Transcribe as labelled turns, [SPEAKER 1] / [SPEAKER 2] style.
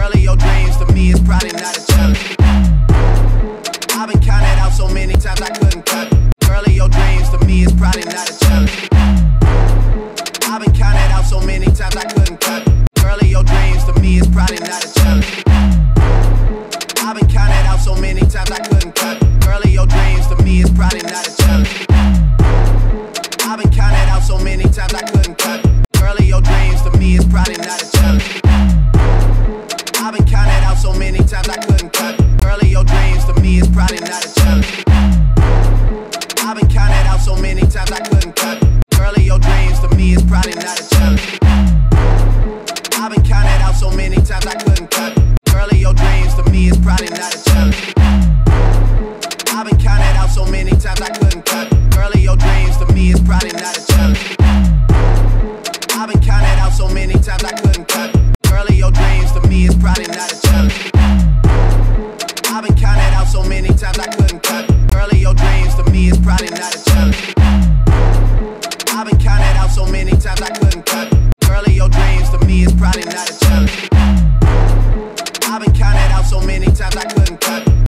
[SPEAKER 1] Girl, your dreams to me is probably not a challenge. I've been counted out so many times I couldn't cut it. Girl, your dreams to me is probably not a challenge. I've been counted out so many times I couldn't cut it. Girl, your dreams to me is probably not a challenge. I've been counted out so many times I couldn't cut it. Girl, your dreams to me is probably not a challenge. I've been counted out so many times I couldn't cut it. Girl, your dreams to me is probably not a challenge. I've been counted out so many times I couldn't cut it. Girl, your dreams to me is probably not a challenge. I've been counted out so many times I couldn't cut it. Girl, your dreams to me is probably not a challenge. I've been counted out so many times I couldn't cut it. Girl, your dreams to me is probably not a challenge. I've been counted out so many times I couldn't cut it. Girl, your dreams to me is probably not a challenge. I've been counted out so many times I couldn't cut it. Girl, your dreams to me is probably not a challenge. I've been counted out so many times I